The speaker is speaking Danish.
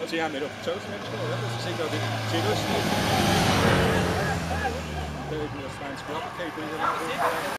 Oggi hanno lo facciamo se sei gravi. Se lo